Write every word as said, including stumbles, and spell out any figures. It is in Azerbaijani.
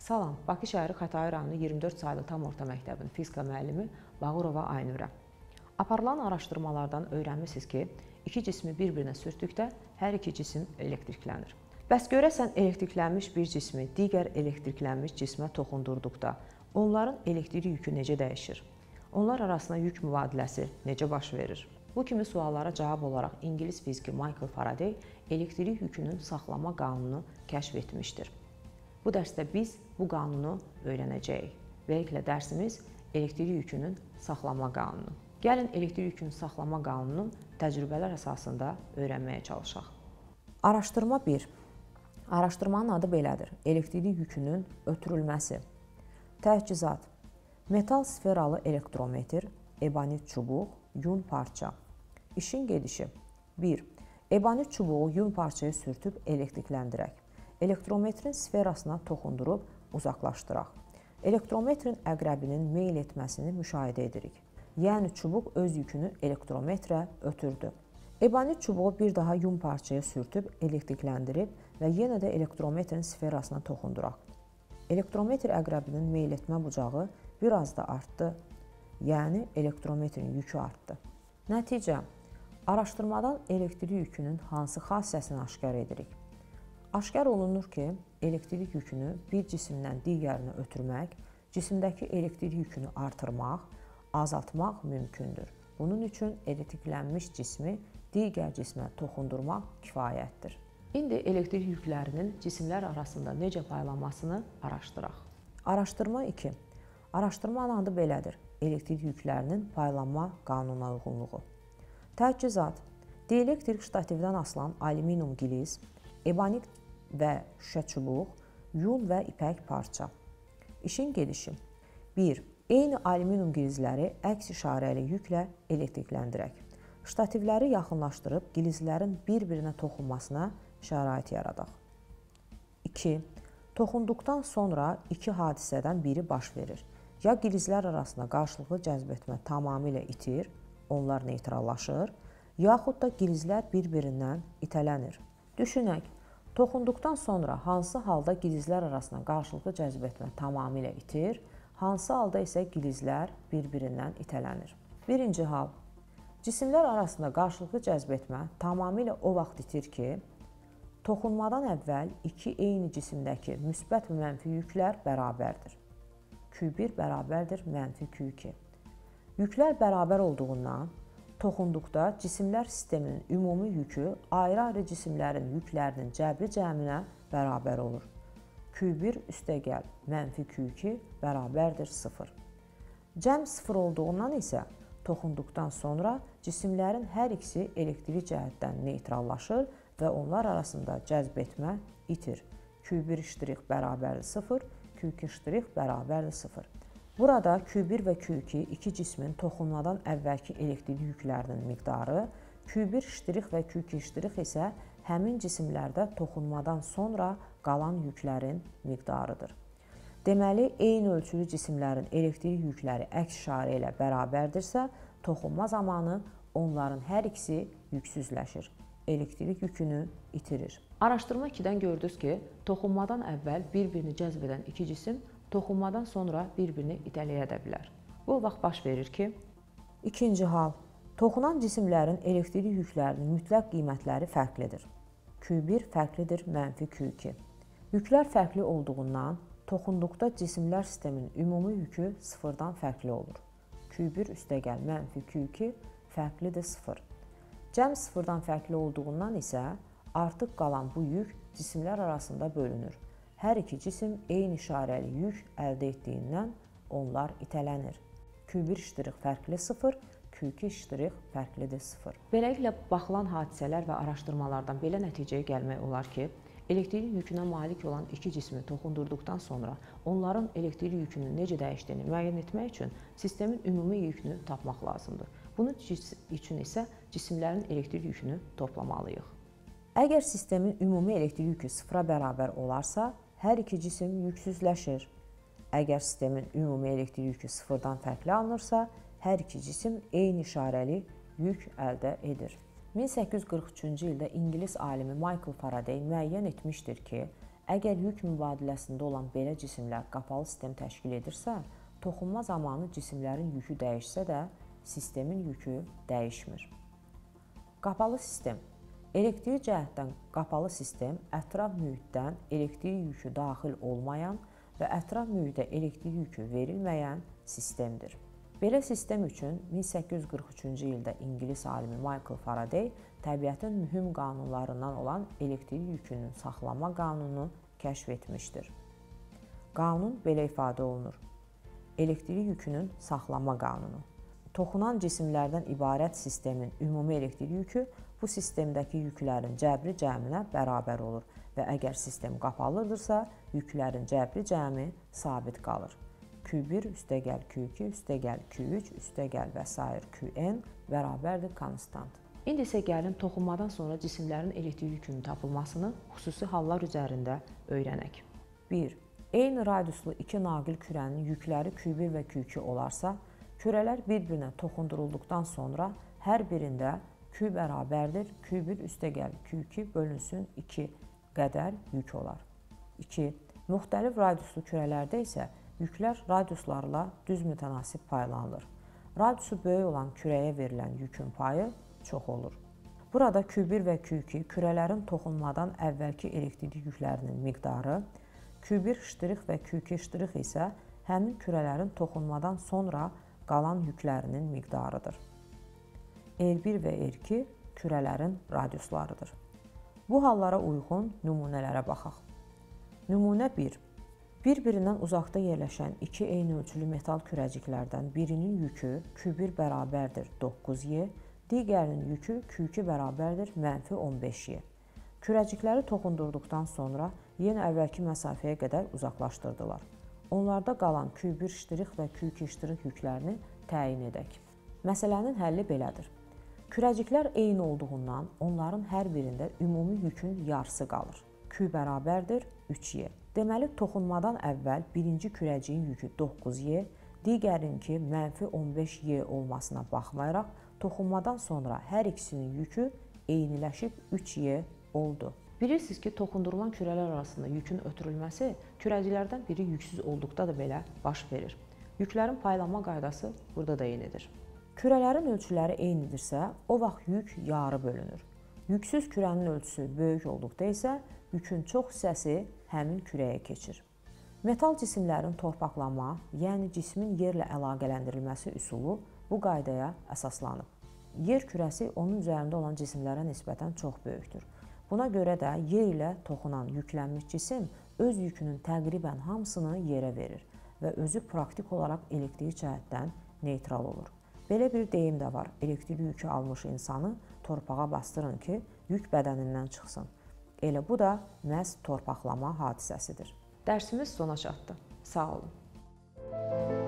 Salam, Bakı şəhəri Xətai rayonu iyirmi dörd saylı tam orta məktəbinin fizika müəllimi Bağırova Aynurə. Aparılan araşdırmalardan öyrənmisiniz ki, iki cismi bir-birinə sürtdükdə hər iki cisim elektriklənir. Bəs görəsən elektriklənmiş bir cismi digər elektriklənmiş cismə toxundurduqda onların elektrik yükü necə dəyişir? Onlar arasında yük mübadiləsi necə baş verir? Bu kimi suallara cavab olaraq İngilis fiziki Michael Faraday elektrik yükünün saxlama qanununu kəşf etmişdir. Bu dərsdə biz bu qanunu öyrənəcəyik. Beləliklə dərsimiz elektrik yükünün saxlama qanunu. Gəlin elektrik yükünün saxlama qanununu təcrübələr əsasında öyrənməyə çalışaq. Araşdırma bir. Araşdırmanın adı belədir. Elektrik yükünün ötürülməsi. Təchizat. Metal sferalı elektrometr, ebonit çubuq, yun parça. İşin gedişi. bir. Ebonit çubuğu yun parçaya sürtüb elektrikləndirək. Elektrometrin sferasına toxundurub uzaqlaşdıraq. Elektrometrin əqrəbinin meyl etməsini müşahidə edirik. Yəni çubuq öz yükünü elektrometrə ötürdü. Ebonit çubuğu bir daha yun parçaya sürtüb elektrikləndirib və yenə də elektrometrin sferasına toxunduraq. Elektrometr əqrəbinin meyl etmə bucağı biraz da artdı, yəni elektrometrin yükü artdı. Nəticə, araşdırmadan elektrik yükünün hansı xassəsini aşkar edirik? Aşkar olunur ki, elektrik yükünü bir cisimdən digərinə ötürmək, cisimdəki elektrik yükünü artırmaq, azaltmaq mümkündür. Bunun üçün elektriklənmiş cismi digər cismə toxundurmaq kifayətdir. İndi elektrik yüklərinin cisimlər arasında necə paylanmasını araşdıraq. Araşdırma iki. Araşdırmanın adı belədir. Elektrik yüklərinin paylanma qanununa uyğunluğu. Təchizat. Dielektrik ştativdən asılan alüminium giliz, ebonit və şüşə çubuq, yun və ipək parça. İşin gedişi. bir. Eyni alüminium gilizləri əks işarəli yüklə elektrikləndirək. Ştativləri yaxınlaşdırıb gilizlərin bir-birinə toxunmasına şərait yaradaq. iki. Toxunduqdan sonra iki hadisədən biri baş verir. Ya gilizlər arasında qarşılıqlı cəzbetmə tamamilə itir, onlar neytrallaşır, yaxud da gilizlər bir-birindən itələnir. Düşünək, toxunduqdan sonra hansı halda gilizlər arasında qarşılıqlı cəzbetmə tamamilə itir, hansı halda isə gilizlər bir-birindən itələnir. Birinci hal. Cisimlər arasında qarşılıqlı cəzbetmə tamamilə o vaxt itir ki, toxunmadan əvvəl iki eyni cisimdəki müsbət və mənfi yüklər bərabərdir. Q bir bərabərdir mənfi Q iki. Yüklər bərabər olduğundan, toxunduqda cisimlər sisteminin ümumi yükü ayrı-ayrı cisimlərin yüklərinin cəbri cəminə bərabər olur. Q bir üstəgəl mənfi Q iki bərabərdir sıfır. Cəm sıfır olduğundan isə toxunduqdan sonra cisimlərin hər ikisi elektrik cəhətdən neytrallaşır və onlar arasında cəzbetmə itir. Q bir ştrix bərabərdir sıfır, Q iki ştrix bərabərdir sıfır. Burada Q bir və Q iki iki cismin toxunmadan əvvəlki elektrik yüklərinin miqdarı, Q bir ştrix və Q iki ştrix isə həmin cisimlərdə toxunmadan sonra qalan yüklərin miqdarıdır. Deməli, eyni ölçülü cisimlərin elektrik yükləri əks işarə ilə bərabərdirsə, toxunma zamanı onların hər ikisi yüksüzləşir. Elektrik yükünü itirir. Araşdırma ikidən gördünüz ki, toxunmadan əvvəl bir-birini cəzb edən iki cisim toxunmadan sonra bir-birini itələyə də bilər. Bu vaxt baş verir ki, ikinci hal. Toxunan cisimlərin elektrik yüklərinin mütləq qiymətləri fərqlidir. Q bir fərqlidir mənfi Q iki. Yüklər fərqli olduğundan, toxunduqda cisimlər sisteminin ümumi yükü sıfırdan fərqli olur. Q bir üstəgəl mənfi Q iki fərqlidir sıfır. Cəm sıfırdan fərqli olduğundan isə artıq qalan bu yük cisimlər arasında bölünür. Hər iki cisim eyni işarəli yük əldə etdiyindən onlar itələnir. Q bir ştrix fərqli sıfır, Q iki ştrix fərqlidir sıfır. Beləliklə, baxılan hadisələr və araşdırmalardan belə nəticəyə gəlmək olar ki, elektrik yükünə malik olan iki cismi toxundurduqdan sonra onların elektrik yükünün necə dəyişdiyini müəyyən etmək üçün sistemin ümumi yükünü tapmaq lazımdır. Bunun üçün isə cisimlərin elektrik yükünü toplamalıyıq. Əgər sistemin ümumi elektrik yükü sıfıra bərabər olarsa, hər iki cisim yüksüzləşir. Əgər sistemin ümumi elektrik yükü sıfırdan fərqli alınırsa, hər iki cisim eyni işarəli yük əldə edir. min səkkiz yüz qırx üçüncü ildə İngilis alimi Michael Faraday müəyyən etmişdir ki, Əgər yük mübadiləsində olan belə cisimlər qapalı sistem təşkil edirsə, toxunma zamanı cisimlərin yükü dəyişsə də, sistemin yükü dəyişmir. Qapalı sistem. Elektrik cəhətdən qapalı sistem ətraf mühitdən elektrik yükü daxil olmayan və ətraf mühitə elektrik yükü verilməyən sistemdir. Belə sistem üçün min səkkiz yüz qırx üçüncü ildə İngilis alimi Michael Faraday təbiətin mühüm qanunlarından olan elektrik yükünün saxlama qanununu kəşf etmişdir. Qanun belə ifadə olunur: elektrik yükünün saxlama qanunu. Toxunan cisimlərdən ibarət sistemin ümumi elektrik yükü bu sistemdəki yüklərin cəbri cəminə bərabər olur və əgər sistem qapalıdırsa, yüklərin cəbri cəmi sabit qalır. Q bir üstəgəl Q iki üstəgəl Q üç üstəgəl və sair Qn bərabərdir konstant. İndi isə gəlin toxunmadan sonra cisimlərin elektrik yükünün tapılmasını xüsusi hallar üzərində öyrənək. bir. Eyni radiuslu iki naqil kürənin yükləri Q bir və Q iki olarsa, kürələr bir-birinə toxundurulduqdan sonra hər birində Q bərabərdir Q bir üstəgəl Q iki bölünsün iki qədər yük olar. iki. Müxtəlif radiuslu kürələrdə isə yüklər radiuslarla düz mütənasib paylanılır. Radiusu böyük olan kürəyə verilən yükün payı çox olur. Burada Q bir və Q iki kürələrin toxunmadan əvvəlki elektrik yüklərinin miqdarı, Q bir ştrix və Q iki ştrix isə həmin kürələrin toxunmadan sonra qalan yüklərinin miqdarıdır. L bir və L iki kürələrin radiuslarıdır. Bu hallara uyğun nümunələrə baxaq. Nümunə bir. Bir-birindən uzaqda yerləşən iki eyni ölçülü metal kürəciklərdən birinin yükü Q bir bərabərdir doqquz Y, digərinin yükü Q iki bərabərdir mənfi on beş Y. Kürəcikləri toxundurduqdan sonra yenə əvvəlki məsafəyə qədər uzaqlaşdırdılar. Onlarda qalan Q bir ştrix və Q iki ştrix yüklərini təyin edək. Məsələnin həlli belədir. Kürəciklər eyni olduğundan onların hər birində ümumi yükün yarısı qalır. Q bərabərdir üç Y. Deməli, toxunmadan əvvəl birinci kürəciyin yükü doqquz Y, digərinki mənfi on beş Y olmasına baxmayaraq, toxunmadan sonra hər ikisinin yükü eyniləşib üç Y oldu. Bilirsiniz ki, toxundurulan kürələr arasında yükün ötürülməsi kürəciklərdən biri yüksüz olduqda da belə baş verir. Yüklərin paylanma qaydası burada da eynidir. Kürələrin ölçüləri eynidirsə, o vaxt yük yarı bölünür. Yüksüz kürənin ölçüsü böyük olduqda isə yükün çox hissəsi həmin kürəyə keçir. Metal cisimlərin torpaqlama, yəni cismin yerlə əlaqələndirilməsi üsulu bu qaydaya əsaslanıb. Yer kürəsi onun üzərində olan cisimlərə nisbətən çox böyükdür. Buna görə də yer ilə toxunan yüklənmiş cisim öz yükünün təqribən hamısını yerə verir və özü praktik olaraq elektrik cəhətdən neytral olur. Belə bir deyim də var: elektrik yükü almış insanı torpağa bastırın ki, yük bədənindən çıxsın. Elə bu da məhz torpaqlama hadisəsidir. Dərsimiz sona çatdı. Sağ olun.